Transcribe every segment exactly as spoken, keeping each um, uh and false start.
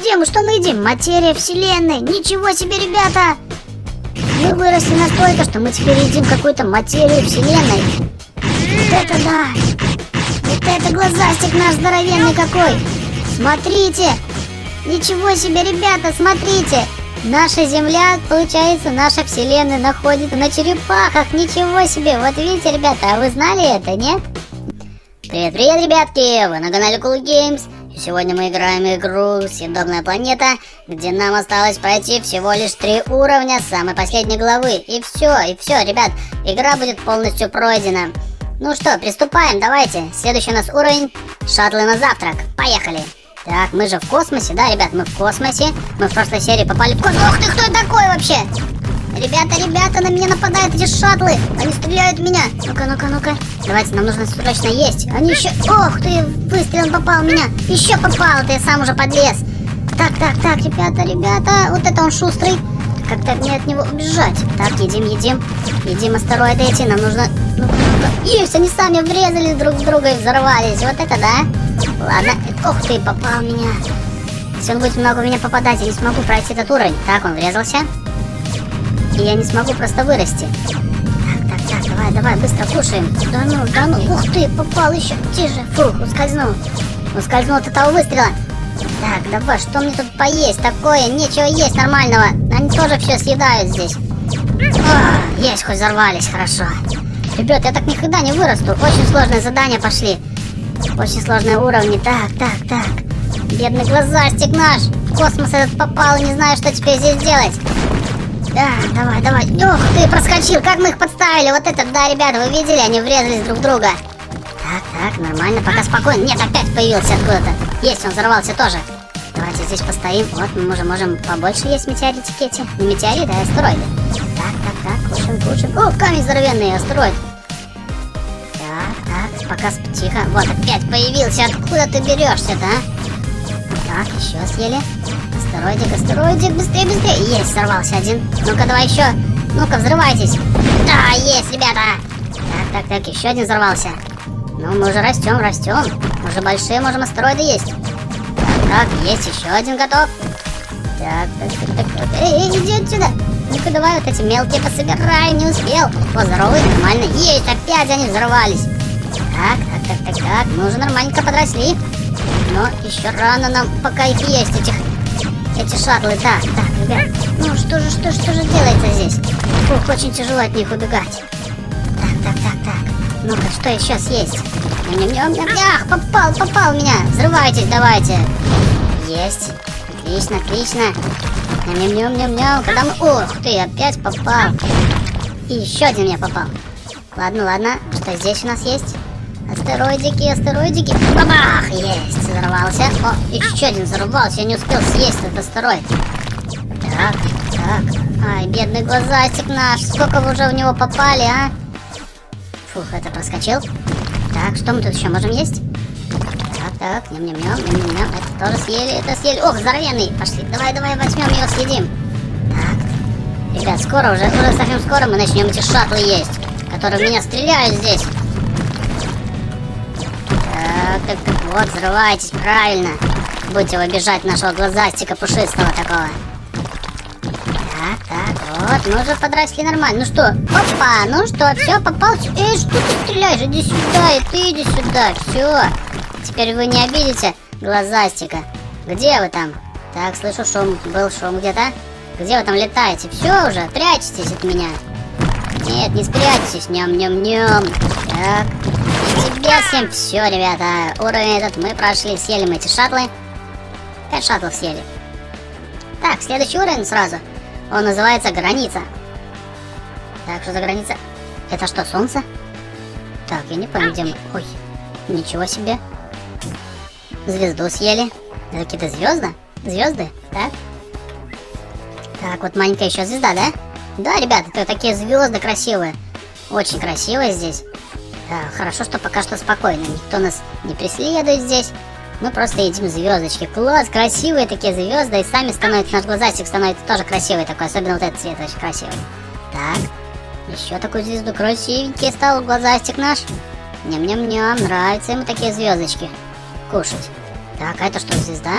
едим? Что мы едим? Материя вселенной. Ничего себе, ребята! Мы выросли настолько, что мы теперь едим какую-то материю вселенной. Вот это да! Вот это глазастик наш здоровенный какой! Смотрите! Ничего себе, ребята, смотрите! Наша Земля, получается, наша вселенная находится на черепахах. Ничего себе! Вот видите, ребята, а вы знали это, нет? Привет-привет, ребятки! Вы на канале Cool Games. И сегодня мы играем игру «Съедобная планета», где нам осталось пройти всего лишь три уровня с самой последней главы. И все, и все, ребят, игра будет полностью пройдена. Ну что, приступаем, давайте. Следующий у нас уровень — шаттлы на завтрак. Поехали! Так, мы же в космосе, да, ребят, мы в космосе. Мы в прошлой серии попали в космос. Ух ты, кто это такой вообще? Ребята, ребята, на меня нападают эти шаттлы. Они стреляют в меня. Ну-ка, ну-ка, ну-ка. Давайте, нам нужно срочно есть. Они еще... Ох ты, выстрел попал в меня. Еще попал, ты сам уже подлез. Так, так, так, ребята, ребята. Вот это он шустрый. Как-то мне от него убежать. Так, едим, едим. Едим астероиды эти. Нам нужно... Ну-ка, ну-ка. Есть, они сами врезались друг в друга и взорвались. Вот это да. Ладно. Ох ты, попал в меня. Если он будет много в меня попадать, я не смогу пройти этот уровень. Так, он врезался. И я не смогу просто вырасти. Так, так, так, давай, давай, быстро кушаем. Да ну, да ну, ух ты, попал еще. Тише, фух, ускользнул. Ускользнул от этого выстрела. Так, давай, что мне тут поесть такое? Нечего есть нормального. Они тоже все съедают здесь. О, есть, хоть взорвались, хорошо. Ребят, я так никогда не вырасту. Очень сложные задания пошли. Очень сложные уровни. Так, так, так. Бедный глазастик наш. В космос этот попал и не знаю, что теперь здесь делать. Да, давай, давай. Ух ты, проскочил. Как мы их подставили. Вот это, да, ребята, вы видели? Они врезались друг в друга. Так, так, нормально, пока спокойно. Нет, опять появился откуда-то. Есть, он взорвался тоже. Давайте здесь постоим. Вот, мы уже можем побольше есть метеоритики эти. Не метеориты, а астероиды. Так, так, так, кушаем, кушаем. О, камень здоровенный, астероид. Так, так, пока тихо. Вот, опять появился. Откуда ты берешься-то, а? Так, еще съели. Астероидик, астероидик, быстрее, быстрее. Есть, взорвался один. Ну-ка, давай еще. Ну-ка, взрывайтесь. Да, есть, ребята. Так, так, так, еще один взорвался. Ну, мы уже растем, растем. Мы уже большие можем астероиды есть. Так, так, есть еще один готов. Так, так, так, так. Эй, эй, иди отсюда. Ну-ка, давай вот эти мелкие пособираем. Не успел. О, здоровый, нормально. Есть, опять они взорвались. Так, так, так, так, так. Мы уже нормальненько подросли. Но еще рано нам пока их есть, этих... Эти шаттлы. Так, так, ребят. Ну, что же, что же, что же делается здесь? Ух, очень тяжело от них убегать. Так, так, так, так. Ну-ка, что еще съесть? Ням-ням-ням-ням. Ах, попал, попал в меня. Взрывайтесь, давайте. Есть. Отлично, отлично. Ням-ням-ням-ням-ням. Когда мы... Ух ты, опять попал. И еще один мне попал. Ладно, ладно. Что здесь у нас есть? Астероидики, астероидики. Бабах! Есть, взорвался. О, еще один взорвался. Я не успел съесть этот астероид. Так, так. Ай, бедный глазастик наш. Сколько вы уже в него попали, а? Фух, это проскочил. Так, что мы тут еще можем есть? Так, так, ням-ням-ням, ням-ням-ням. Это тоже съели, это съели. Ох, здоровенный. Пошли, давай, давай, возьмем его, съедим. Так. Ребят, скоро уже, уже совсем скоро мы начнем эти шаттлы есть, которые в меня стреляют здесь. Так, так, так, вот, взрывайтесь, правильно. Будете обижать нашего глазастика пушистого такого. Так, так, вот, мы уже подросли нормально. Ну что, опа, ну что, все, попал. Эй, что ты стреляешь? Иди сюда, и ты иди сюда, все. Теперь вы не обидите глазастика. Где вы там? Так, слышу шум, был шум где-то. Где вы там летаете? Все уже, прячетесь от меня. Нет, не спрячьтесь, ням-ням-ням. Так. Тебя всем. Все, ребята, уровень этот мы прошли, съели мы эти шаттлы. Пять шаттлов съели. Так, следующий уровень сразу. Он называется граница. Так, что за граница? Это что, солнце? Так, я не помню, где мы. Ой, ничего себе. Звезду съели. Это какие-то звезды? Звезды, так? Так, вот маленькая еще звезда, да? Да, ребята, это такие звезды красивые. Очень красивые здесь. Да, хорошо, что пока что спокойно. Никто нас не преследует здесь. Мы просто едим звездочки. Класс, красивые такие звезды. И сами становятся, наш глазастик становится тоже красивый такой. Особенно вот этот цвет очень красивый. Так, еще такую звезду. Красивенький стал глазастик наш. Ням-ням-ням, нравятся ему такие звездочки кушать. Так, а это что, звезда?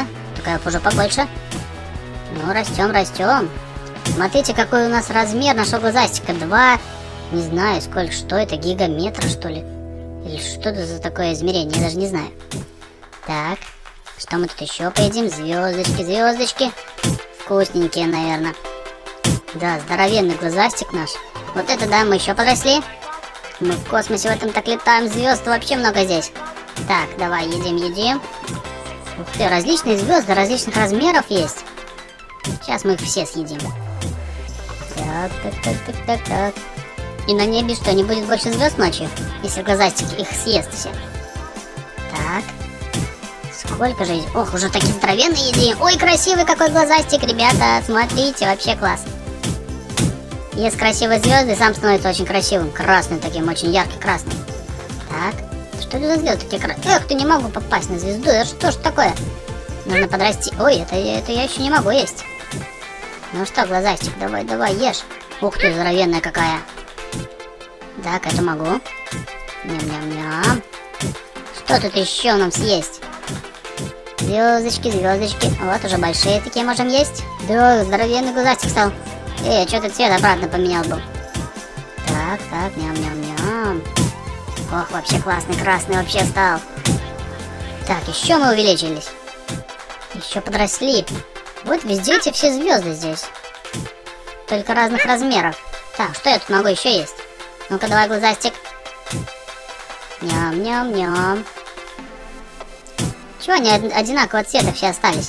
такая уже побольше. Ну, растем, растем. Смотрите, какой у нас размер нашего глазастика. Два, не знаю, сколько, что это, гигаметра, что ли? Или что это за такое измерение, я даже не знаю. Так, что мы тут еще поедим? Звездочки, звездочки. Вкусненькие, наверное. Да, здоровенный глазастик наш. Вот это да, мы еще подросли. Мы в космосе в этом так летаем, звезд вообще много здесь. Так, давай, едим, едим. Ух ты, различные звезды различных размеров есть. Сейчас мы их все съедим. Так, так, так, так, так, так. И на небе что, не будет больше звезд ночью? Если глазастик их съест все. Так. Сколько же... Ох, уже такие здоровенные едим. Ой, красивый какой глазастик, ребята. Смотрите, вообще класс. Есть красивые звезды, сам становится очень красивым. Красным таким, очень яркий красным. Так. Что это за звезды такие красные? Эх, ты, не могу попасть на звезду. Это что ж такое? Нужно подрасти. Ой, это, это я еще не могу есть. Ну что, глазастик, давай, давай, ешь. Ух ты, здоровенная какая. Так, это могу. Ням-ням-ням. Что тут еще нам съесть? Звездочки, звездочки. Вот уже большие такие можем есть. Да, здоровенный глазастик стал. Эй, что-то цвет обратно поменял был. Так, так, ням-ням-ням. Ох, вообще классный, красный вообще стал. Так, еще мы увеличились. Еще подросли. Вот везде эти все звезды здесь. Только разных размеров. Так, что я тут могу еще есть? Ну-ка, давай, глазастик. Ням-ням-ням. Чего они одинакового цвета все остались?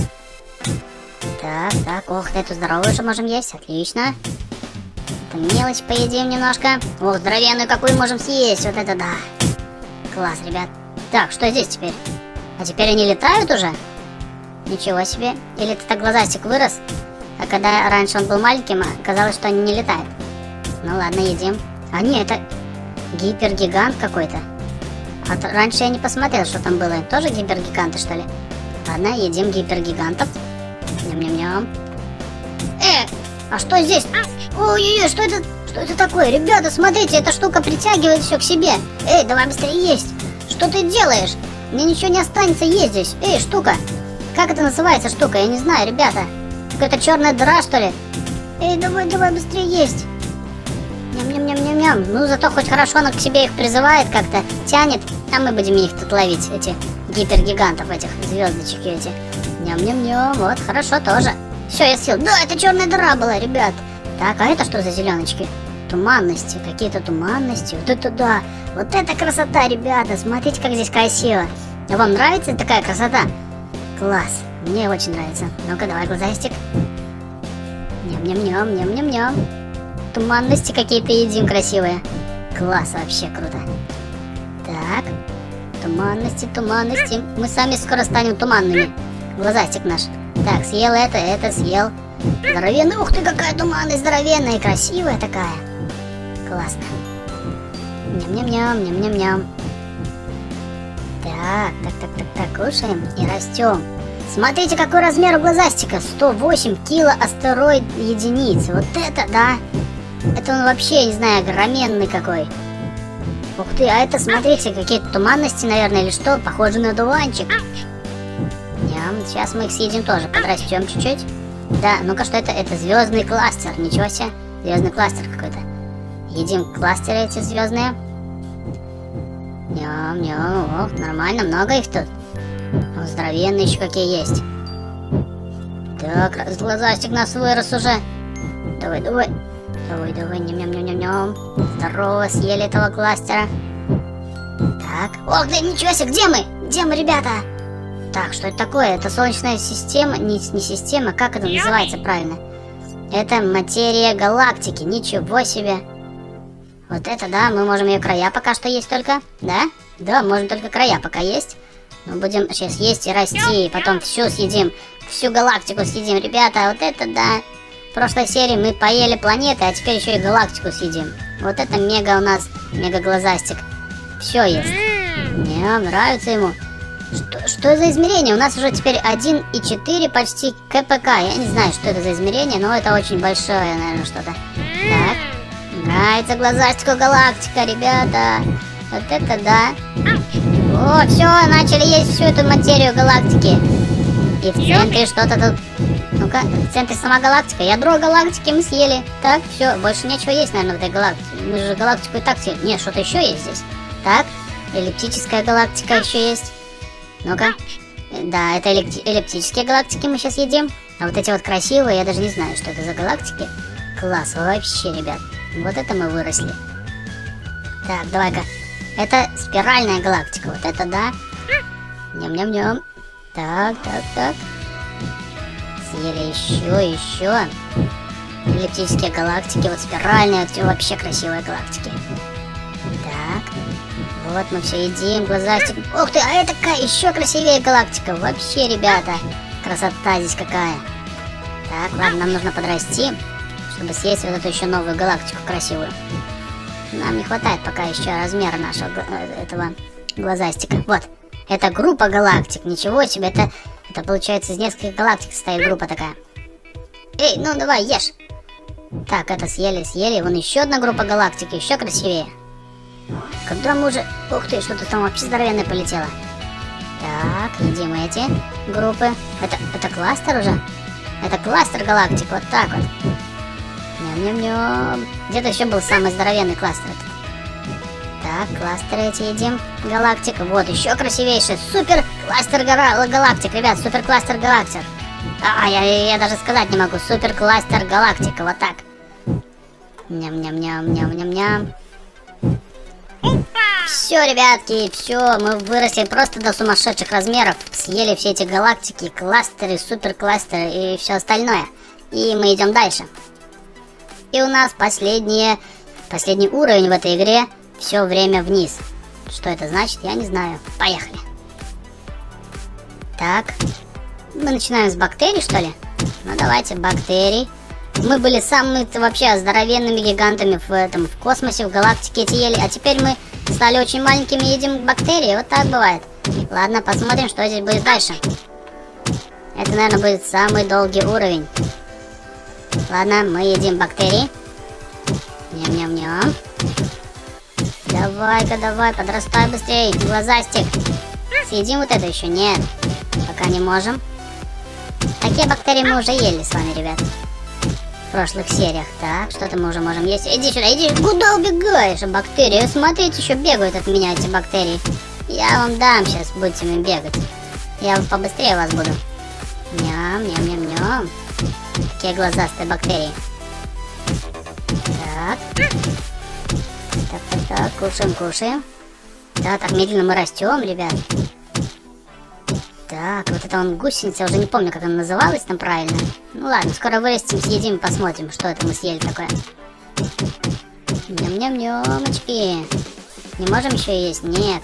Так, так, ох, эту здоровую уже можем есть, отлично. Это мелочь поедим немножко. Ох, здоровенную какую можем съесть, вот это да. Класс, ребят. Так, что здесь теперь? А теперь они летают уже? Ничего себе. Или это так глазастик вырос? А когда раньше он был маленьким, казалось, что они не летают. Ну ладно, едим. А не, это гипергигант какой-то. А то, раньше я не посмотрел, что там было. Тоже гипергиганты, что ли? Ладно, едим гипергигантов. Ням-ням-ням. Э, а что здесь? Ой-ой-ой, что это? Что это такое? Ребята, смотрите, эта штука притягивает все к себе. Эй, давай быстрее есть. Что ты делаешь? Мне ничего не останется есть здесь. Эй, штука. Как это называется штука? Я не знаю, ребята. Какая-то черная дыра, что ли? Эй, давай, давай быстрее есть. Ням-ням-ням-ням-ням. Ну, зато хоть хорошо она к себе их призывает как-то, тянет. А мы будем их тут ловить, эти гипергигантов, этих звездочек эти. Ням-ням-ням. Вот, хорошо тоже. Все, я съел. Да, это черная дыра была, ребят. Так, а это что за зеленочки? Туманности, какие-то туманности. Вот это да. Вот это красота, ребята. Смотрите, как здесь красиво. А вам нравится такая красота? Класс. Мне очень нравится. Ну-ка, давай, глазастик. Ням-ням-ням, ням-ням-ням. Туманности какие-то едим красивые. Класс, вообще круто. Так. Туманности, туманности. Мы сами скоро станем туманными. Глазастик наш. Так, съел это, это съел. Здоровенный. Ух ты, какая туманность здоровенная и красивая такая. Классно. Ням-ням-ням, ням-ням-ням. Так, так, так, так, так, кушаем и растем. Смотрите, какой размер у глазастика. сто восемь кило астероид единиц. Вот это да. Это он вообще, не знаю, огроменный какой. Ух ты, а это, смотрите, какие-то туманности, наверное, или что? Похоже на дуванчик. Ням, сейчас мы их съедим тоже, подрастем чуть-чуть. Да, ну-ка, что это? Это звездный кластер. Ничего себе. Звездный кластер какой-то. Едим кластеры эти звездные. Ням-ням. Ох, нормально, много их тут. О, здоровенные еще какие есть. Так, глазастик нас вырос уже. Давай, давай. Давай, давай, ням-ням-ням-ням. Здорово, съели этого кластера. Так. Ох, да ничего себе, где мы? Где мы, ребята? Так, что это такое? Это солнечная система, не, не система, как это называется правильно? Это материя галактики, ничего себе. Вот это да, мы можем ее края пока что есть только, да? Да, можем только края пока есть. Мы будем сейчас есть и расти, и потом всю съедим, всю галактику съедим, ребята, вот это да. В прошлой серии мы поели планеты, а теперь еще и галактику съедим. Вот это мега у нас, мега глазастик. Все есть. Мне нравится ему. Что, что за измерение? У нас уже теперь один и четыре почти КПК. Я не знаю, что это за измерение, но это очень большое, наверное, что-то. Так. Нравится глазастику галактика, ребята. Вот это да. О, все, начали есть всю эту материю галактики. И в центре что-то тут... Ну-ка, в центре сама галактика. Ядро галактики мы съели. Так, все, больше нечего есть, наверное, в этой галактике. Мы же галактику и так съели. Нет, что-то еще есть здесь. Так, эллиптическая галактика еще есть. Ну-ка. Да, это эллипти эллиптические галактики мы сейчас едим. А вот эти вот красивые, я даже не знаю, что это за галактики. Класс, вообще, ребят. Вот это мы выросли. Так, давай-ка. Это спиральная галактика. Вот это да. Ням-ням-ням. Так, так, так. Съели еще, еще. Эллиптические галактики. Вот спиральные, вот вообще красивые галактики. Так. Вот мы все едим. Глазастик. Ух ты, а это какая еще красивее галактика. Вообще, ребята. Красота здесь какая. Так, ладно, нам нужно подрасти, чтобы съесть вот эту еще новую галактику красивую. Нам не хватает пока еще размера нашего этого глазастика. Вот. Это группа галактик. Ничего себе. Это, это получается из нескольких галактик состоит группа такая. Эй, ну давай, ешь. Так, это съели, съели. Вон еще одна группа галактик. Еще красивее. Когда мы уже... Ух ты, что-то там вообще здоровенное полетело. Так, едим эти группы. Это, это кластер уже? Это кластер галактик. Вот так вот. Ням-ням-ням. Где-то еще был самый здоровенный кластер. Так, кластеры эти едим. Галактик. Вот, еще красивейший. Супер кластер галактик, ребят. Супер кластер галактик. А, я, я даже сказать не могу. Супер кластер галактика. Вот так. Ням-ням-ням-ням-ням-ням. Все, ребятки, все. Мы выросли просто до сумасшедших размеров. Съели все эти галактики, кластеры, супер кластеры и все остальное. И мы идем дальше. И у нас последние, последний уровень в этой игре. Все время вниз. Что это значит, я не знаю. Поехали. Так. Мы начинаем с бактерий, что ли? Ну, давайте, бактерий. Мы были самыми вообще здоровенными гигантами в этом, в космосе, в галактике эти ели. А теперь мы стали очень маленькими и едим бактерии. Вот так бывает. Ладно, посмотрим, что здесь будет дальше. Это, наверное, будет самый долгий уровень. Ладно, мы едим бактерии. Ням-ням-ням. Давай-ка, давай, подрастай быстрее, глазастик. Съедим вот это еще? Нет, пока не можем. Такие бактерии мы уже ели с вами, ребят, в прошлых сериях. Так, что-то мы уже можем есть. Иди сюда, иди. Куда убегаешь, бактерии? Смотрите, еще бегают от меня эти бактерии. Я вам дам сейчас, будете мне бегать. Я побыстрее вас буду. Ням-ням-ням-ням. Такие глазастые бактерии. Так. Так, так, так, кушаем, кушаем. Да, так медленно мы растем, ребят. Так, вот это он гусеница, я уже не помню, как она называлась там правильно. Ну ладно, скоро вырастем, съедим, посмотрим, что это мы съели такое. Ням-ням-нямочки. Не можем еще есть? Нет.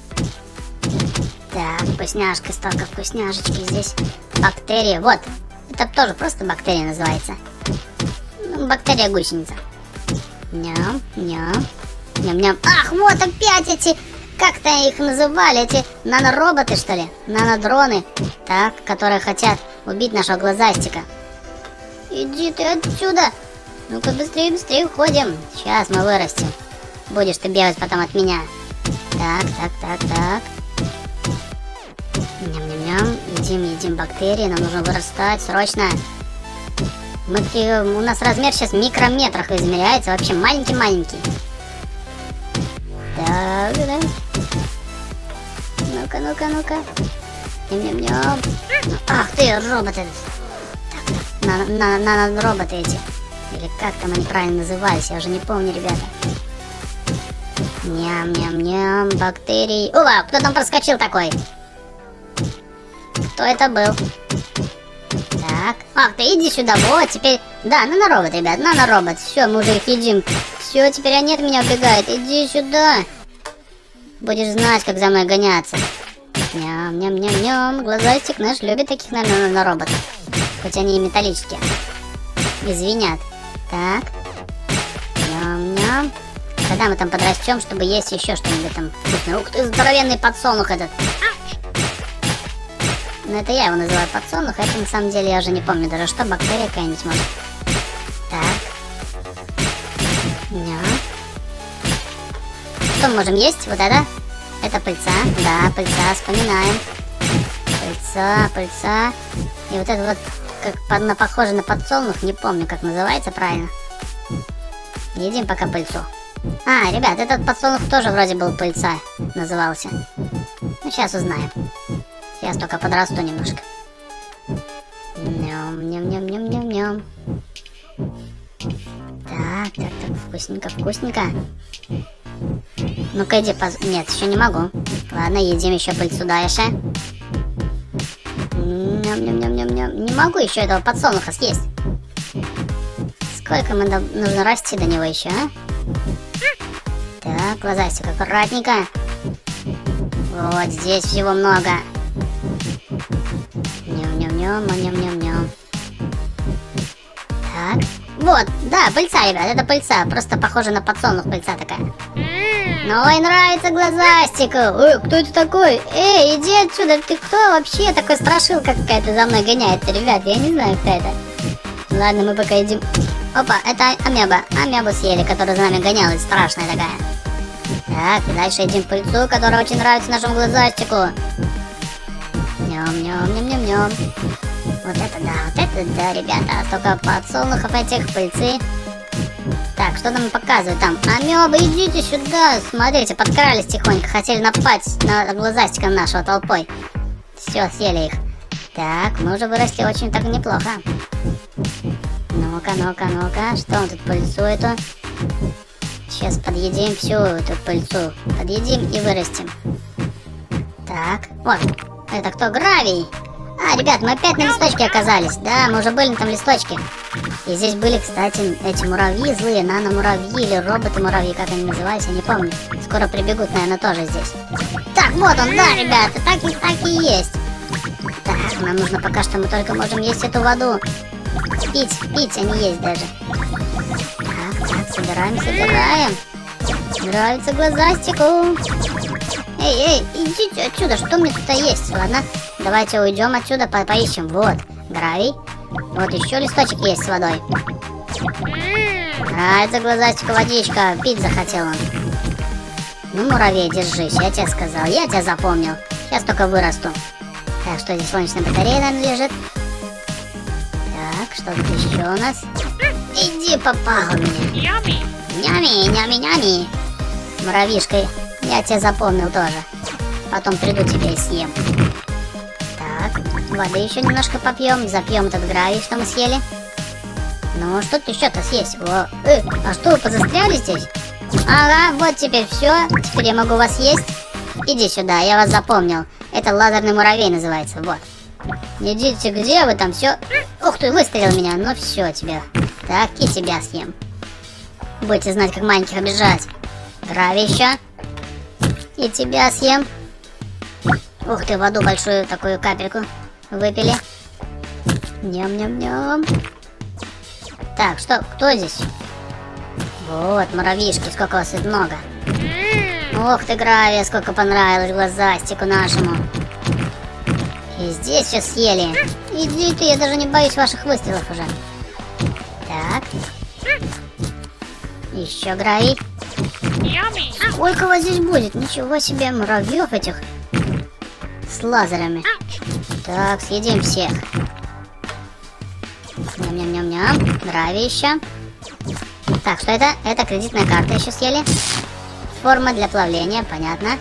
Так, вкусняшка, столько вкусняшечки здесь. Бактерии, вот. Это тоже просто бактерия называется. Ну, бактерия-гусеница. Ням-ням. Ням-ням. Ах, вот опять эти... Как-то их называли, эти нанороботы, что ли? Нанодроны. Так, которые хотят убить нашего глазастика. Иди ты отсюда. Ну-ка, быстрее, быстрее уходим. Сейчас мы вырастем. Будешь ты бегать потом от меня. Так, так, так, так. Ням-ням-ням. Едим, едим бактерии. Нам нужно вырастать срочно. Мы, у нас размер сейчас в микрометрах измеряется. Вообще маленький-маленький. Так, да. Ну-ка, ну-ка, ну-ка. Ням-ням-ням. Ах ты, роботы. Так, нано-роботы эти. Или как там они правильно назывались, я уже не помню, ребята. Ням-ням-ням, бактерии. Ува, кто там проскочил такой? Кто это был? Так. Ах, ты иди сюда, вот, теперь... Да, наноробот, ребят, наноробот. Все, мы уже их едим. Все, теперь они от меня убегают. Иди сюда. Будешь знать, как за мной гоняться. Ням-ням-ням-ням. Глазастик наш любит таких, наверное, нанороботов. Хоть они и металлические. Извинят. Так. Ням-ням. Когда мы там подрастем, чтобы есть еще что-нибудь там вкусное. Ух ты, здоровенный подсолнух этот. Ну, это я его называю подсолнух, а это на самом деле я уже не помню даже что, бактерия какая-нибудь может. Так. Ням. Что мы можем есть? Вот это? Это пыльца. Да, пыльца, вспоминаем. Пыльца, пыльца. И вот это вот, как под, на, похоже на подсолнух, не помню, как называется правильно. Едим пока пыльцу. А, ребят, этот подсолнух тоже вроде был пыльца назывался. Ну, сейчас узнаем. Сейчас только подрасту немножко. Ням-ням-ням-ням-ням-ням. Так, так, так, вкусненько, вкусненько. Ну-ка, иди, поз... Нет, еще не могу. Ладно, едим еще пыльцу дальше. Ням-ням-ням-ням-ням. Не могу еще этого подсолнуха съесть. Сколько мы до... нужно расти до него еще, а? Так, глазастик, аккуратненько. Вот здесь всего много. Ням-ням-ням, ням-ням-ням. Так, вот, да, пыльца, ребят, это пыльца. Просто похоже на подсолнух, пыльца такая. Ну, ой, нравится глазастику. Ой, кто это такой? Эй, иди отсюда, ты кто вообще? Такой страшилка какая-то за мной гоняется, ребят, я не знаю, кто это. Ладно, мы пока идем. Опа, это амеба. Амебу съели, которая за нами гонялась, страшная такая. Так, дальше едим пыльцу, которая очень нравится нашему глазастику. Ням-ням-ням-ням-ням. Вот это да, вот это да, ребята. Столько подсолнухов этих, пыльцы. Так, что нам показывают там? Амебы, идите сюда. Смотрите, подкрались тихонько. Хотели напасть на глазастика нашего толпой. Все, съели их. Так, мы уже выросли очень так неплохо. Ну-ка, ну-ка, ну-ка. Что мы тут пыльцу эту? Сейчас подъедим всю эту пыльцу. Подъедим и вырастим. Так, вот. Это кто? Гравий. А, ребят, мы опять на листочке оказались. Да, мы уже были на там листочке. И здесь были, кстати, эти муравьи злые, нано-муравьи или роботы-муравьи, как они назывались, я не помню. Скоро прибегут, наверное, тоже здесь. Так, вот он, да, ребята, так и, так и есть. Так, нам нужно пока что, мы только можем есть эту воду. Пить, пить, а не есть даже. Так, так, собираем, собираем. Нравится глазастику. Эй, эй, идите отсюда, что мне тут есть? Ладно, давайте уйдем отсюда, по поищем. Вот, гравий. Вот еще листочек есть с водой. Нравится глазастику водичка, пить захотел он. Ну, муравей, держись, я тебе сказал, я тебя запомнил. Сейчас только вырасту. Так, что здесь солнечная батарея, наверное, лежит. Так, что тут еще у нас? Иди, попал меня. Нями, нями, нями. Муравьишкой. Я тебя запомнил тоже. Потом приду тебе и съем. Так, воды еще немножко попьем. Запьем этот гравий, что мы съели. Ну, что тут еще-то съесть? О, э, а что, вы позастряли здесь? Ага, вот теперь все. Теперь я могу вас есть. Иди сюда, я вас запомнил. Это лазерный муравей называется, вот. Идите, где вы там, все? Ух ты, выстрелил меня, ну все тебе. Так, и тебя съем. Будете знать, как маленьких обижать. Гравий еще. И тебя съем. Ух ты, воду большую, такую капельку выпили. Ням-ням-ням. Так, что, кто здесь? Вот, муравьишки, сколько вас тут много. Ух ты, Гравия, сколько понравилось глазастику нашему. И здесь все съели. Иди ты, я даже не боюсь ваших выстрелов уже. Так. Еще гравий. Сколько вас здесь будет? Ничего себе, муравьев этих. С лазерами. Так, съедим всех. Ням-ням-ням-ням. Гравий еще. Так, что это? Это кредитная карта еще съели. Форма для плавления, понятно.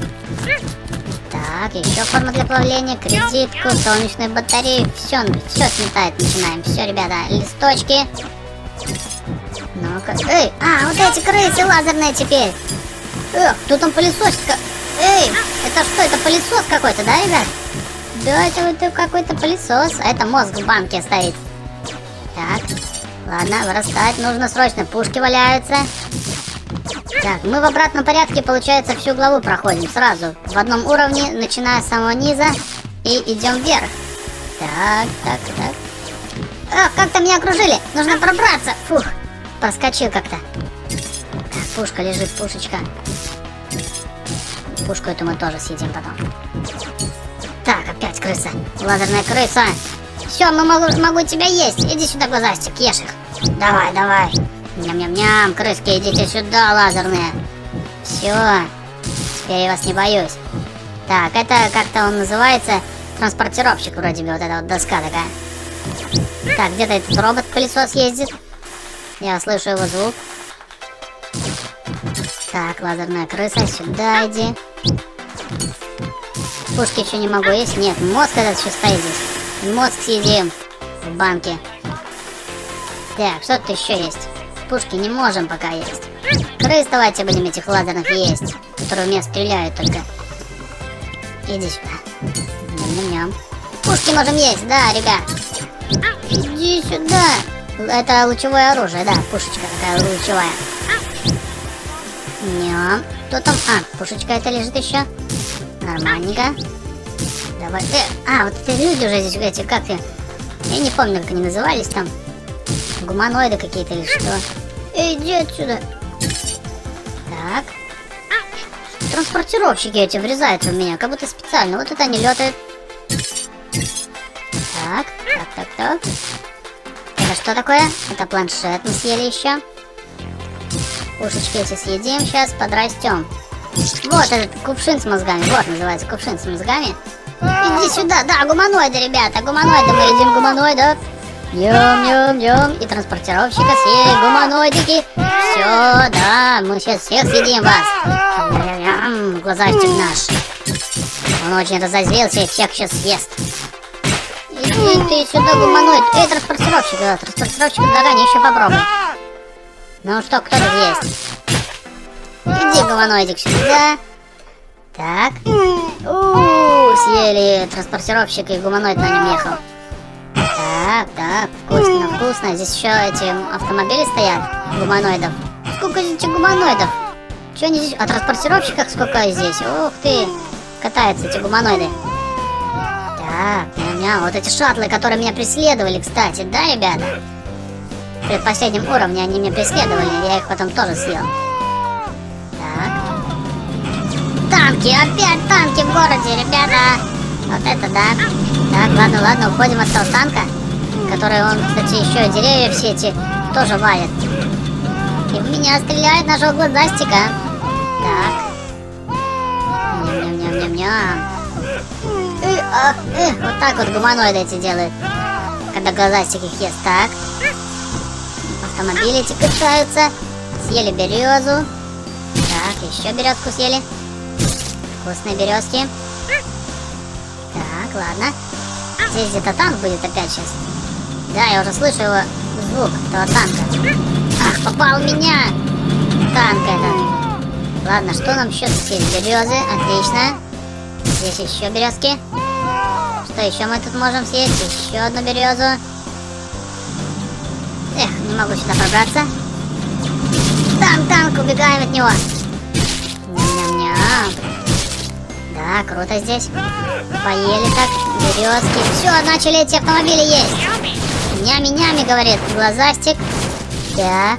Так, еще форма для плавления, кредитку, солнечную батарею. Все, все сметает, начинаем. Все, ребята, листочки. Ну-ка. Эй, а, вот эти крысы лазерные теперь. Эх, тут там пылесосик. Эй, это что, это пылесос какой-то, да, ребят? Да, это вот какой-то пылесос. А это мозг в банке стоит. Так, ладно, вырастать нужно срочно. Пушки валяются. Так, мы в обратном порядке, получается, всю главу проходим сразу. В одном уровне, начиная с самого низа. И идем вверх. Так, так, так. Ах, как-то меня окружили. Нужно пробраться. Фух, проскочил как-то. Так, пушка лежит, пушечка. Пушку эту мы тоже съедим потом. Так, опять крыса. Лазерная крыса. Все, мы могу, могу тебя есть. Иди сюда, глазастик, ешь их. Давай, давай. Ням-ням-ням, крыски, идите сюда, лазерные. Все, теперь я вас не боюсь. Так, это как-то он называется транспортировщик вроде бы, вот эта вот доска такая. Так, где-то этот робот-пылесос ездит. Я слышу его звук. Так, лазерная крыса, сюда иди. Пушки еще не могу есть. Нет, мозг этот еще стоит здесь. Мозг съедим в банке. Так, что тут еще есть? Пушки не можем пока есть. Крыс давайте будем этих лазерных есть, которые у меня стреляют только. Иди сюда. Ням-ням-ням. Пушки можем есть, да, ребят. Иди сюда. Это лучевое оружие, да, пушечка такая лучевая. Ням. Кто там? А, пушечка это лежит еще. Нормальненько. Давай. Э, а, вот эти люди уже здесь, эти, как я... Я не помню, как они назывались там. Гуманоиды какие-то или что. Эй, иди отсюда. Так. Транспортировщики эти врезаются в меня, как будто специально. Вот это они летают. Так, так, так, так. Это что такое? Это планшет мы съели еще. Пушечки эти съедим, сейчас подрастем. Вот этот кувшин с мозгами. Вот называется кувшин с мозгами. Иди сюда, да, гуманоиды, ребята, гуманоиды, мы едим гуманоидов. Ням-ням-ням. И транспортировщика съели гуманоидики. Все, да, мы сейчас всех съедим вас. Ням-ням, глазастик наш. Он очень разозлился и всех сейчас съест. Иди ты сюда, гуманоид. Эй, транспортировщик, да, транспортировщик, заранее еще попробуй. Ну что, кто тут есть? Иди, гуманоидик, сюда. Так. У-у-у, съели транспортировщик и гуманоид на нем ехал. Так, так, вкусно, вкусно. Здесь еще эти автомобили стоят, гуманоидов. Сколько здесь этих гуманоидов? Че они здесь? А транспортировщиках сколько здесь? Ух ты, катаются эти гуманоиды. Так, ням-ням, вот эти шаттлы, которые меня преследовали, кстати, да, ребята? В предпоследнем уровне они меня преследовали, я их потом тоже съел. Так. Танки, опять танки в городе, ребята. Вот это да. Так, ладно, ладно, уходим от того танка, который он, кстати, еще и деревья все эти тоже валит. И в меня стреляет нашего глазастика. Так. Ням-ням-ням-ням-ням. Э, а, э, вот так вот гуманоиды эти делают, когда глазастик их ест. Так. Автомобили эти катаются. Съели березу. Так, еще березку съели. Вкусные березки. Так, ладно. Здесь где-то танк будет опять сейчас. Да, я уже слышу его звук этого танка. Ах, попал в меня! Танк этот. Ладно, что нам еще съесть? Березы, отлично. Здесь еще березки. Что еще мы тут можем съесть? Еще одну березу. Эх, не могу сюда пробраться. Танк, танк, убегаем от него. Ням-ням-ням. Да, круто здесь. Поели так, березки. Все, начали эти автомобили есть. Нями-нями, говорит глазастик. Так.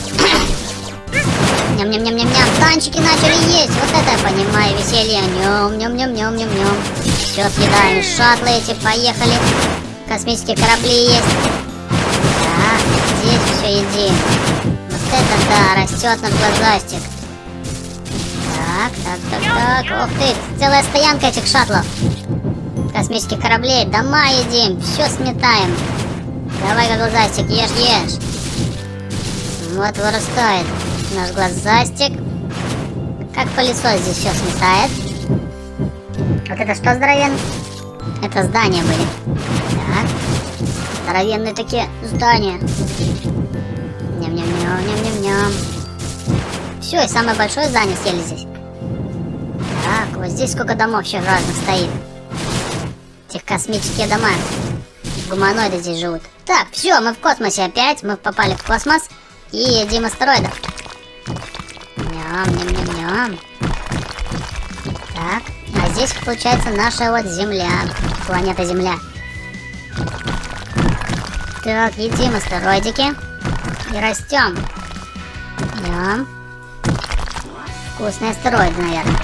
Ням-ням-ням-ням-ням. Танчики начали есть. Вот это я понимаю, веселье. Ням-ням-ням-ням-ням-ням. Все, съедаем. Шаттлы эти поехали. Космические корабли есть. Так, здесь все едим. Вот это да, растет наш глазастик. Так, так, так, так. Ух ты, целая стоянка этих шаттлов. Космических кораблей. Дома едим. Все сметаем. Давай, глазастик, ешь, ешь. Вот вырастает наш глазастик. Как пылесос здесь все сметает. Вот это что здоровенное? Это здания были. Так. Здоровенные такие здания. Ням-ням-ням-ням-ням-ням. Все, и самое большое здание съели здесь. Так, вот здесь сколько домов еще разных стоит. Этих космические дома. Гуманоиды здесь живут. Так, все, мы в космосе опять. Мы попали в космос. И едим астероидов. Ням-ням-ням-ням. Так, а здесь получается наша вот Земля. Планета Земля. Так, едим астероидики. И растем. Ням. Вкусные астероиды, наверное.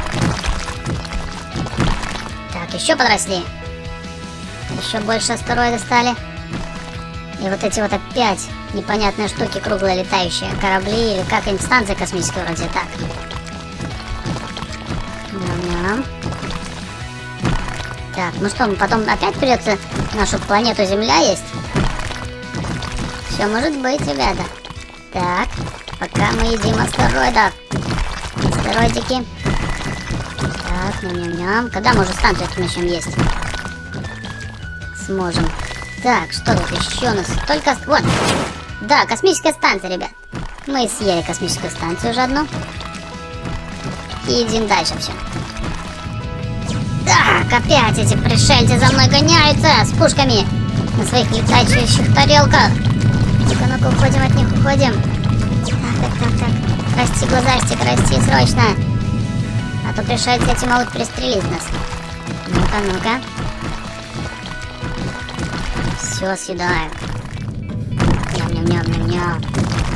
Так, еще подросли. Еще больше астероиды стали. И вот эти вот опять непонятные штуки круглые летающие. Корабли или как-нибудь станции космические вроде так. Ням-ням. Так, ну что, потом опять придется нашу планету Земля есть? Все может быть, ребята. Так, пока мы едим астероидов. Астероидики. Так, ням-ням-ням. Когда мы уже станцию эту начнем есть? Сможем. Так, что тут еще у нас? Только... Вот. Да, космическая станция, ребят. Мы съели космическую станцию уже одну. И едим дальше все. Так, опять эти пришельцы за мной гоняются с пушками на своих летающих тарелках. Ну-ка, ну-ка, уходим от них, уходим. Так, так, так, так. Расти, глазастик, расти срочно. А то пришельцы эти могут пристрелить нас. Ну-ка, ну-ка. Все съедаю. Ням-ням-ням-ням-ням.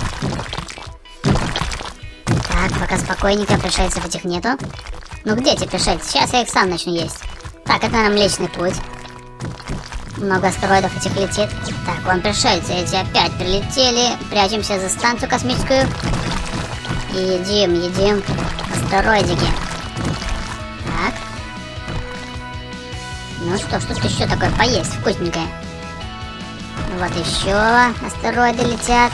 Так, пока спокойненько, пришельцев этих нету. Ну где эти пришельцы? Сейчас я их сам начну есть. Так, это нам Млечный Путь. Много астероидов этих летит. Так, вон пришельцы эти опять прилетели. Прячемся за станцию космическую. И едим, едим астероидики. Так. Ну что, что тут еще такое поесть вкусненькое? Вот еще астероиды летят.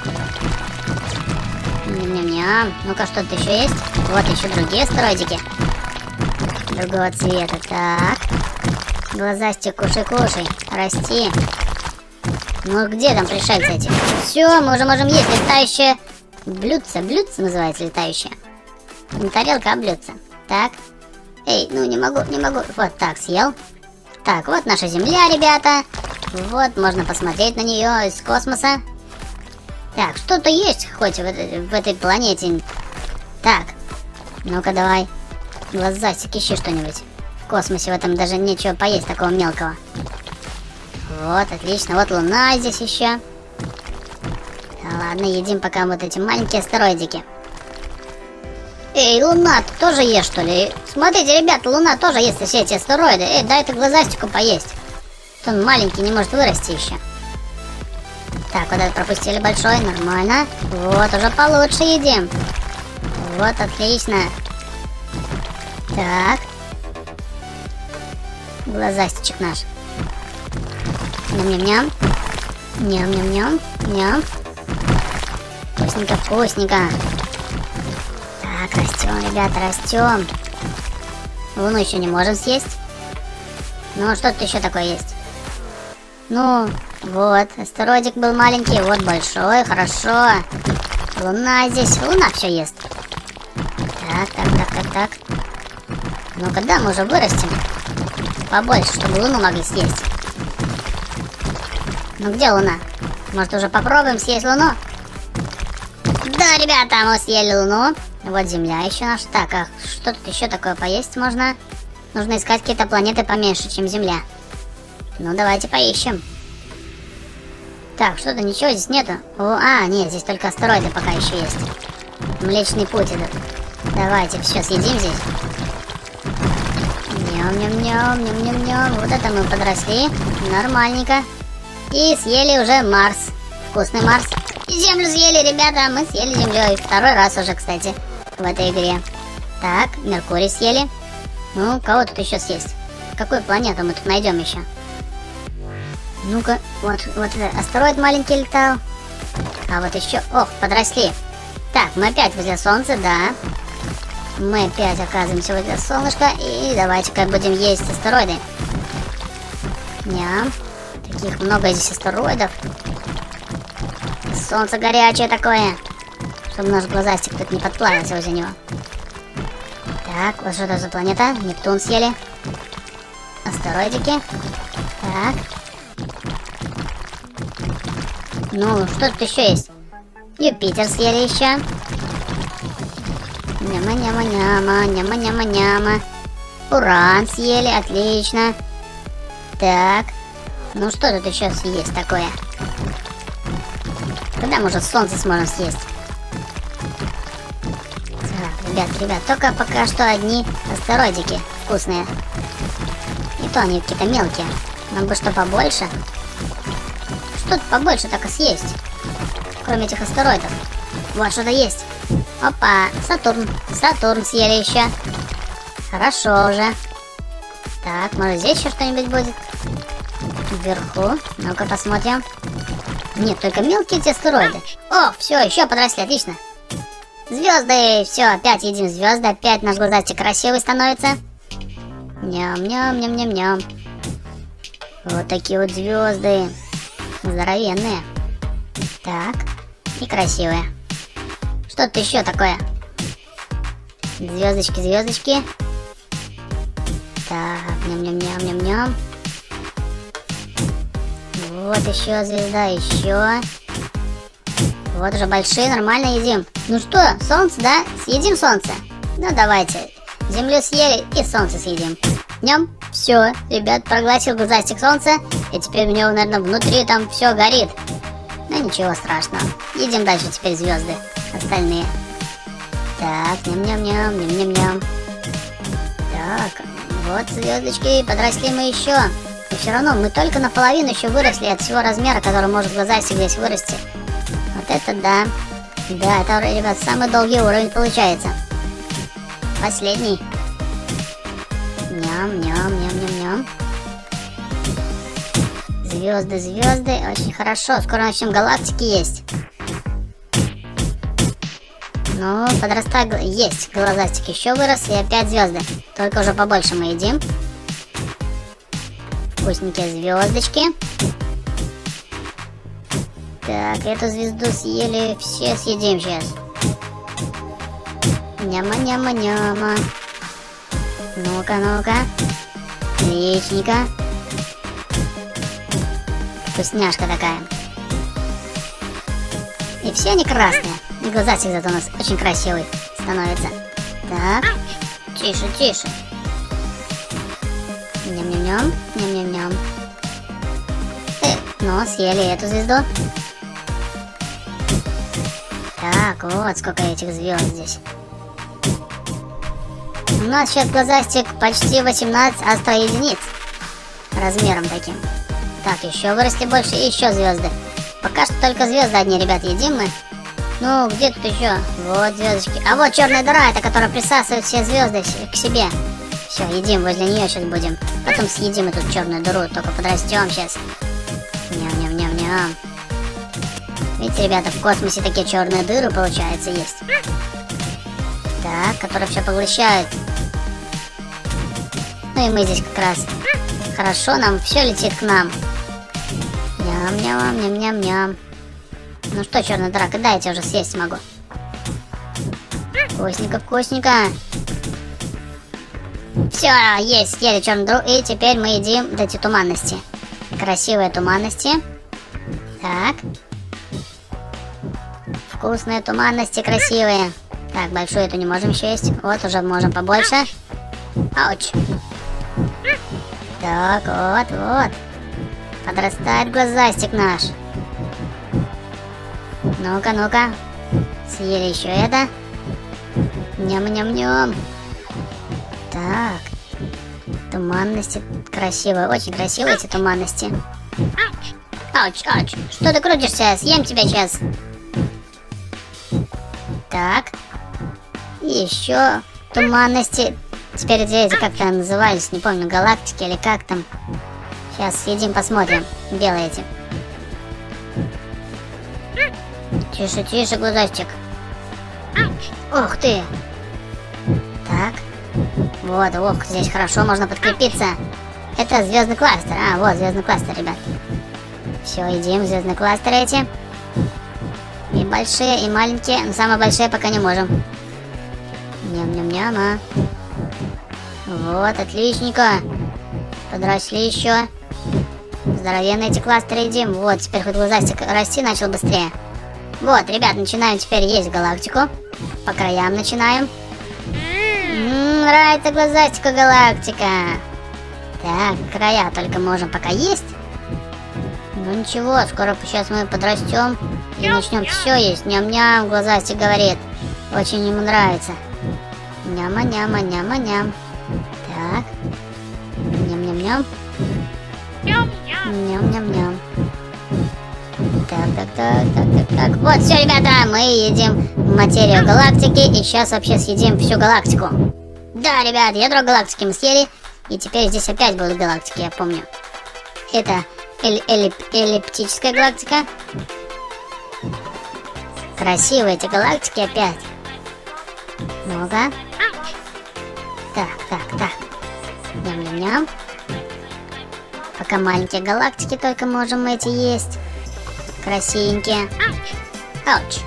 Ням-ням-ням. Ну-ка, что тут еще есть? Вот еще другие астероидики. Другого цвета. Так. Глазастик, кушай-кушай. Расти. Ну где там пришельцы эти? Все, мы уже можем есть летающее блюдце. Блюдце называется летающее. Не тарелка, а блюдце. Так. Эй, ну не могу, не могу. Вот так, съел. Так, вот наша Земля, ребята. Вот, можно посмотреть на нее из космоса. Так, что-то есть хоть в этой, в этой планете. Так, ну-ка давай. Глазастик, ищи что-нибудь. В космосе в этом даже нечего поесть такого мелкого. Вот, отлично. Вот Луна здесь еще. Да ладно, едим пока вот эти маленькие астероидики. Эй, Луна, ты тоже ешь, что ли? Смотрите, ребята, Луна тоже ест все эти астероиды. Эй, дай это глазастику поесть. Он маленький, не может вырасти еще. Так, вот это пропустили большой, нормально. Вот, уже получше едим. Вот, отлично. Так. Глазастичек наш. Ням-ням-ням. Ням-ням-ням. Ням. Вкусненько, вкусненько. Так, растем, ребята, растем. Луну еще не можем съесть. Ну, что тут еще такое есть? Ну, вот, астероидик был маленький, вот большой, хорошо. Луна здесь, Луна все ест. Так, так, так, так, так. Ну, когда мы уже вырастем? Побольше, чтобы Луну могли съесть. Ну, где Луна? Может, уже попробуем съесть Луну? Да, ребята, мы съели Луну. Вот Земля еще наша. Так, а что тут еще такое поесть можно? Нужно искать какие-то планеты поменьше, чем Земля. Ну, давайте поищем. Так, что-то ничего здесь нету. О, а, нет, здесь только астероиды пока еще есть. Млечный Путь этот. Давайте все съедим здесь. Ням-ням-ням, ням-ням-ням. Вот это мы подросли. Нормальненько. И съели уже Марс. Вкусный Марс. И Землю съели, ребята. Мы съели Землю. И второй раз уже, кстати, в этой игре. Так, Меркурий съели. Ну, кого тут еще съесть? Какую планету мы тут найдем еще? Ну-ка, вот, вот этот астероид маленький летал. А вот еще... Ох, подросли. Так, мы опять возле Солнца, да. Мы опять оказываемся возле солнышка. И давайте-ка будем есть астероиды. Ням. Таких много здесь астероидов. Солнце горячее такое. Чтобы наш глазастик тут не подплавился возле него. Так, вот что это за планета? Нептун съели. Астероидики. Так. Ну, что тут еще есть? Юпитер съели еще. Няма-няма-няма, няма-няма-няма. Уран съели, отлично. Так. Ну, что тут еще есть такое? Когда, может, Солнце сможем съесть? Так, ребят, ребят, только пока что одни астероидики вкусные. И то они какие-то мелкие. Нам бы что побольше. Что-то побольше так и съесть. Кроме этих астероидов. Вот что-то есть. Опа, Сатурн. Сатурн съели еще. Хорошо уже. Так, может здесь еще что-нибудь будет? Вверху. Ну-ка посмотрим. Нет, только мелкие эти астероиды. О, все, еще подросли, отлично. Звезды, все, опять едим звезды, опять наш глазастик красивый становится. Ням-ням-ням-ням-ням. Вот такие вот звезды. Здоровенные. Так, и красивые. Что-то еще такое. Звездочки, звездочки. Так, ням-ням-ням-ням-ням. Вот еще звезда, еще. Вот уже большие, нормально едим. Ну что, солнце, да? Съедим солнце? Ну давайте. Землю съели и солнце съедим. Днем все, ребят, проглотил глазастик солнце. И теперь у него, наверное, внутри там все горит. Но ничего страшного. Едем дальше теперь звезды. Остальные. Так, ням-ням-ням, ням-ням-ням. Так, вот звездочки, подросли мы еще. И все равно мы только наполовину еще выросли от всего размера, который может глазастик здесь вырасти. Вот это да. Да, это, ребят, самый долгий уровень получается. Последний. Ням-ням-ням-ням-ням. Звезды, звезды. Очень хорошо. Скоро начнем галактики есть. Ну, подрастает. Есть. Глазастик еще вырос. И опять звезды. Только уже побольше мы едим. Вкусненькие звездочки. Так, эту звезду съели. Все съедим сейчас. Няма-няма-няма. Ну-ка, ну-ка. Отличненько. Вкусняшка такая. И все они красные. И глазастик зато у нас очень красивый становится. Так. Тише, тише. Ням-ням-ням. Ням-ням-ням. Э, ну, съели эту звезду. Так, вот сколько этих звезд здесь. У нас сейчас глазастик почти восемнадцать астроединиц. Размером таким. Так, еще вырасти больше и еще звезды. Пока что только звезды одни, ребят, едим мы. Ну, где тут еще? Вот звездочки. А вот черная дыра, это которая присасывает все звезды к себе. Все, едим, возле нее сейчас будем. Потом съедим эту черную дыру, только подрастем сейчас. Ням-ням-ням-ням. Видите, ребята, в космосе такие черные дыры, получается, есть. Так, которые все поглощают. Ну и мы здесь как раз. Хорошо, нам все летит к нам. Ням-ням-ням-ням-ням. Ну что, черная дыра, когда я тебя уже съесть смогу? Вкусненько, вкусненько. Все, есть, съели черную дыру. И теперь мы едим вот эти туманности. Красивые туманности. Так. Вкусные туманности, красивые. Так, большую эту не можем еще есть. Вот, уже можем побольше. Ауч. Так, вот, вот. Подрастает глазастик наш. Ну-ка, ну-ка. Съели еще это. Ням-ням-ням. Так. Туманности красивые. Очень красивые эти туманности. Ауч, ауч. Что ты крутишься? Съем тебя сейчас. Так. И еще туманности. Теперь эти как-то назывались, не помню, галактики или как там. Сейчас съедим, посмотрим. Белые эти. Тише, тише, глазастик. Ух ты. Так. Вот, ох, здесь хорошо, можно подкрепиться. Это звездный кластер. А, вот звездный кластер, ребят. Все, едим звездные кластеры эти. И большие, и маленькие. Но самые большие пока не можем. Ням-ням-ням, а. Вот, отличненько. Подросли еще. Здоровенные эти кластеры едим. Вот, теперь хоть глазастик расти начал быстрее. Вот, ребят, начинаем теперь есть галактику. По краям начинаем. М-м, нравится глазастику галактика. Так, края только можем пока есть. Ну ничего, скоро сейчас мы подрастем и начнем все есть. Ням-ням, глазастик говорит. Очень ему нравится. Няма-няма-няма-ням. Так. Ням-ням-ням. Ням-ням-ням. Так, так, так, так, так, так. Вот, все, ребята, мы едим материю галактики. И сейчас вообще съедим всю галактику. Да, ребят, ядро галактики мы съели. И теперь здесь опять будут галактики, я помню. Это эль эллип эллиптическая галактика. Красивые эти галактики опять. Ну-ка. Так, так, так. Ням-ням-ням. Пока маленькие галактики только можем эти есть. Красивенькие. Ауч.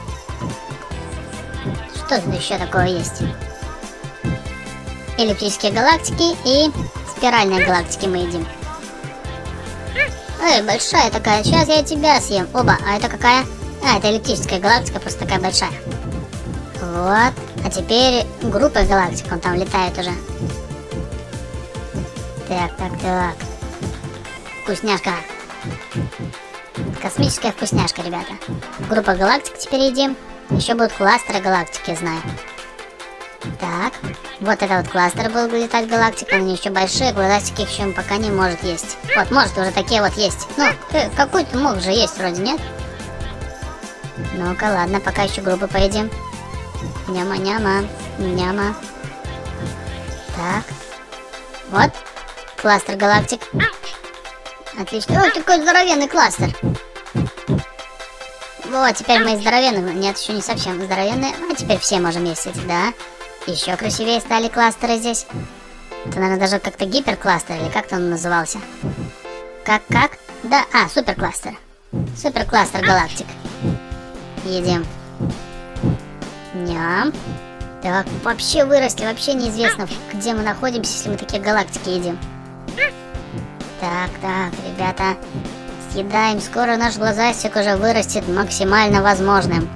Что тут еще такое есть? Эллиптические галактики и спиральные галактики мы едим. Эй, большая такая. Сейчас я тебя съем. Оба. А это какая? А, это эллиптическая галактика, просто такая большая. Вот. А теперь группа галактик. Он там летает уже. Так, так, так. Вкусняшка. Космическая вкусняшка, ребята. Группа галактик теперь едим. Еще будут кластеры галактик, я знаю. Так. Вот это вот кластер был летать галактик. Они еще большие, глазастики их еще пока не может есть. Вот, может уже такие вот есть. Ну, э, какой-то мог же есть вроде, нет? Ну-ка, ладно, пока еще группы поедим. Няма-няма. Няма. Так. Вот. Кластер галактик. Отлично. Ой, какой здоровенный кластер. Вот, теперь мы здоровенные. Нет, еще не совсем здоровенные. А теперь все можем есть эти, да. Еще красивее стали кластеры здесь. Это, наверное, даже как-то гиперкластер, или как-то он назывался. Как-как? Да, а, суперкластер. Суперкластер галактик. Едим. Ням. Так, вообще выросли, вообще неизвестно, где мы находимся, если мы такие галактики едим. Так, так, ребята, съедаем. Скоро наш глазастик уже вырастет максимально возможным.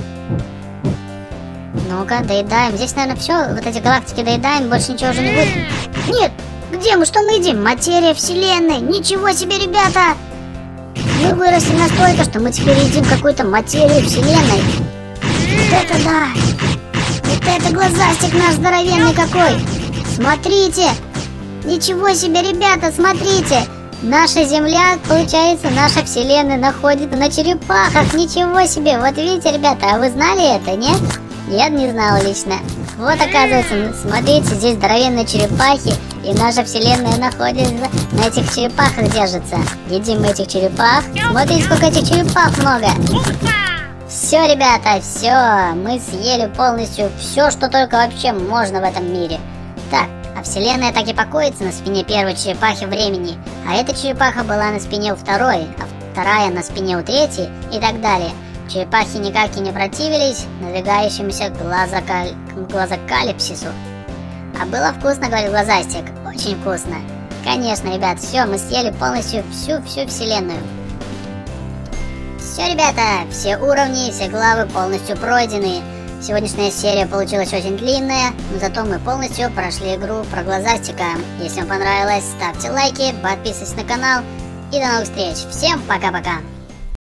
Ну-ка, доедаем. Здесь, наверное, все. Вот эти галактики доедаем, больше ничего уже не будет. Нет! Где мы? Что мы едим? Материя Вселенной! Ничего себе, ребята! Мы выросли настолько, что мы теперь едим какую-то материю Вселенной. Вот это да! Вот это глазастик наш здоровенный какой! Смотрите! Ничего себе, ребята, смотрите! Наша Земля, получается, наша Вселенная находится на черепахах. Ничего себе! Вот видите, ребята, а вы знали это, нет? Я не знала лично. Вот, оказывается, смотрите, здесь здоровенные черепахи, и наша Вселенная находится на этих черепахах, держится. Едим мы этих черепах. Смотрите, сколько этих черепах много. Все, ребята, все. Мы съели полностью все, что только вообще можно в этом мире. Так, а Вселенная так и покоится на спине первой черепахи времени. А эта черепаха была на спине у второй, а вторая на спине у третьей и так далее. Черепахи никак и не противились надвигающемуся глазокал... глазокалипсису. А было вкусно, говорит глазастик. Очень вкусно. Конечно, ребят, все, мы съели полностью всю-всю Вселенную. Все, ребята, все уровни, все главы полностью пройдены. Сегодняшняя серия получилась очень длинная, но зато мы полностью прошли игру про глазастика. Если вам понравилось, ставьте лайки, подписывайтесь на канал и до новых встреч. Всем пока-пока.